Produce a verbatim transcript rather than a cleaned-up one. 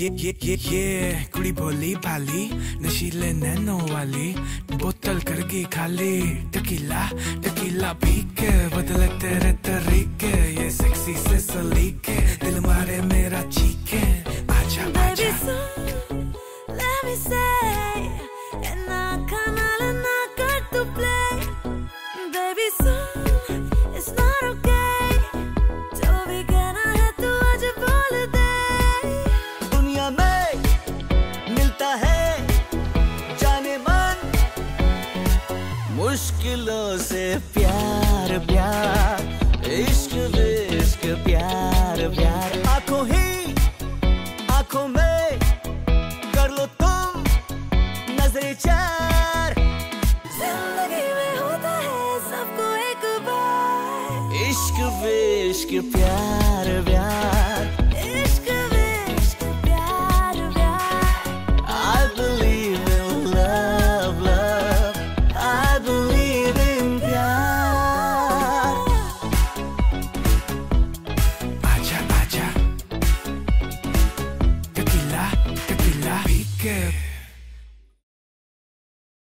ये ये ये ये कुड़ी भोली भाली नशीले नैनो वाली बोतल कर गई खाली टकीला टकीला पी के बदले तेरे तरीके ये सेक्सी से सलीके दिल मारे मेरा चीके आजा आजा Let me say and I can't let na kar tu play baby so it's not okay जो भी कहना है तू आज बोल दे दुनिया में मिलता है जाने मन मुश्किलों से प्यार प्यार इश्क इश्क प्यार प्यार आंखों ही आंखों में कर लो तुम नजरे चार जिंदगी में होता है सबको एक बार इश्क इश्क प्यार प्यार